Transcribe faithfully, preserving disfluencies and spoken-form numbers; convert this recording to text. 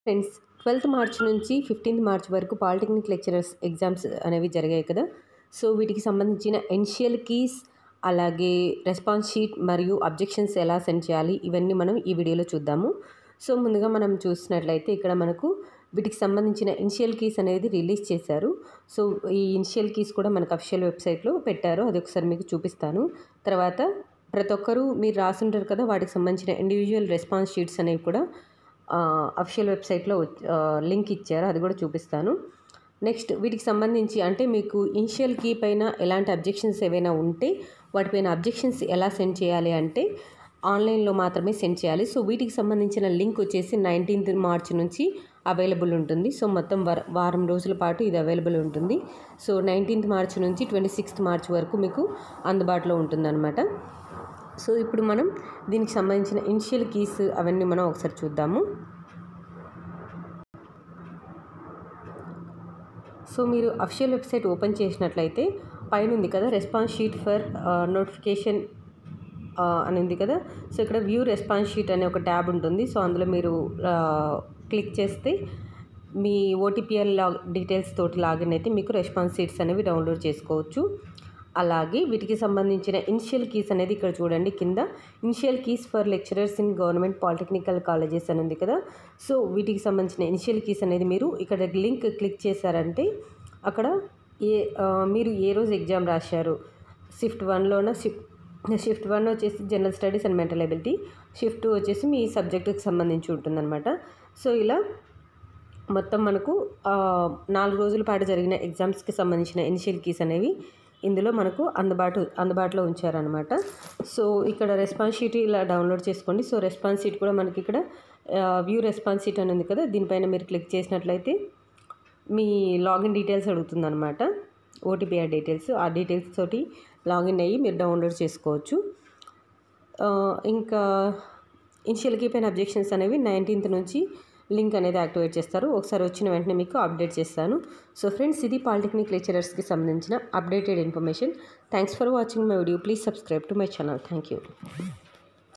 Friends, twelfth March నుంచి fifteenth March వరకు polytechnic lecturers exams అనేవి జరిగాయి కదా. సో వీటికి సంబంధించిన ఇనిషియల్ కీస్, అలాగే రెస్పాన్స్ షీట్ మరియు అబ్జెక్షన్స్ ఎలా సెండ్ చేయాలి, ఇవన్నీ మనం ఈ వీడియోలో చూద్దాము. సో ముందుగా మనం చూసినట్లయితే ఇక్కడ మనకు వీటికి సంబంధించిన ఇనిషియల్ కీస్ అనేది రిలీజ్ చేశారు. సో ఈ ఇనిషియల్ కీస్ కూడా మనకు అఫీషియల్ వెబ్సైట్లో పెట్టారు, అది ఒకసారి మీకు చూపిస్తాను. తర్వాత ప్రతి ఒక్కరూ మీరు రాసుంటారు కదా, వాటికి సంబంధించిన ఇండివిజువల్ రెస్పాన్స్ షీట్స్ అనేవి కూడా అఫీషియల్ వెబ్సైట్లో లింక్ ఇచ్చారు, అది కూడా చూపిస్తాను. నెక్స్ట్ వీటికి సంబంధించి అంటే మీకు ఇనిషియల్ కీ పైన ఎలాంటి అబ్జెక్షన్స్ ఏవైనా ఉంటే వాటిపైన అబ్జెక్షన్స్ ఎలా సెండ్ చేయాలి అంటే ఆన్లైన్లో మాత్రమే సెండ్ చేయాలి. సో వీటికి సంబంధించిన లింక్ వచ్చేసి నైన్టీన్త్ మార్చ్ నుంచి అవైలబుల్ ఉంటుంది. సో మొత్తం వారం రోజుల పాటు ఇది అవైలబుల్ ఉంటుంది. సో నైన్టీన్త్ మార్చ్ నుంచి ట్వంటీ సిక్స్త్ మార్చ్ వరకు మీకు అందుబాటులో ఉంటుందన్నమాట. సో ఇప్పుడు మనం దీనికి సంబంధించిన ఇనిషియల్ కీస్ అవన్నీ మనం ఒకసారి చూద్దాము. సో మీరు అఫీషియల్ వెబ్సైట్ ఓపెన్ చేసినట్లయితే పైన ఉంది కదా రెస్పాన్స్ షీట్ ఫర్ నోటిఫికేషన్ అని ఉంది కదా. సో ఇక్కడ వ్యూ రెస్పాన్స్ షీట్ అనే ఒక ట్యాబ్ ఉంటుంది. సో అందులో మీరు క్లిక్ చేస్తే మీ ఓటీపీఎల్ లాగ్ డీటెయిల్స్ తోటి లాగిన్ అయితే మీకు రెస్పాన్స్ షీట్స్ అనేవి డౌన్లోడ్ చేసుకోవచ్చు. అలాగే వీటికి సంబంధించిన ఇనిషియల్ కీస్ అనేది ఇక్కడ చూడండి, కింద initial keys for lecturers in government polytechnical colleges అని ఉంది కదా. సో వీటికి సంబంధించిన ఇనిషియల్ కీస్ అనేది మీరు ఇక్కడ లింక్ క్లిక్ చేశారంటే అక్కడ ఏ మీరు ఏ రోజు ఎగ్జామ్ రాశారు, షిఫ్ట్ వన్లోన షిఫ్ట్ షిఫ్ట్ వన్ వచ్చేసి general studies and mental ability, shift two వచ్చేసి మీ సబ్జెక్టుకి సంబంధించి ఉంటుందన్నమాట. సో ఇలా మొత్తం మనకు నాలుగు రోజుల పాటు జరిగిన ఎగ్జామ్స్కి సంబంధించిన ఇనిషియల్ కీస్ అనేవి ఇందులో మనకు అందుబాటు అందుబాటులో ఉంచారనమాట. సో ఇక్కడ రెస్పాన్స్ షీట్ ఇలా డౌన్లోడ్ చేసుకోండి. సో రెస్పాన్స్ షీట్ కూడా మనకి ఇక్కడ వ్యూ రెస్పాన్స్ షీట్ అని ఉంది కదా, దీనిపైన మీరు క్లిక్ చేసినట్లయితే మీ లాగిన్ డీటెయిల్స్ అడుగుతుందన్నమాట, ఓటీపీఆర్ డీటెయిల్స్. ఆ డీటెయిల్స్ తోటి లాగిన్ అయ్యి మీరు డౌన్లోడ్ చేసుకోవచ్చు. ఇంకా ఇనిషియల్ కీ పైన అబ్జెక్షన్స్ అనేవి నైన్టీన్త్ నుంచి లింక్ అనేది యాక్టివేట్ చేస్తారు. ఒకసారి వచ్చిన వెంటనే మీకు అప్డేట్ చేస్తాను. సో ఫ్రెండ్స్, ఇది పాలిటెక్నిక్ లెక్చరర్స్కి సంబంధించిన updated information. Thanks for watching my video. Please subscribe to my channel. Thank you.